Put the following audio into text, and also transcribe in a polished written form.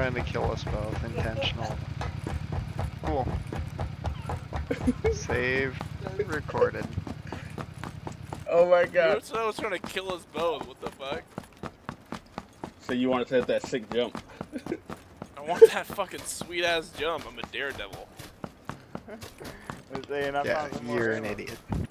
trying to kill us both. Intentional. Cool. Saved. Recorded. Oh my god. I was trying to kill us both. What the fuck? So you wanted to hit that sick jump. I want that fucking sweet ass jump. I'm a daredevil. Saying, Yeah, you're an idiot.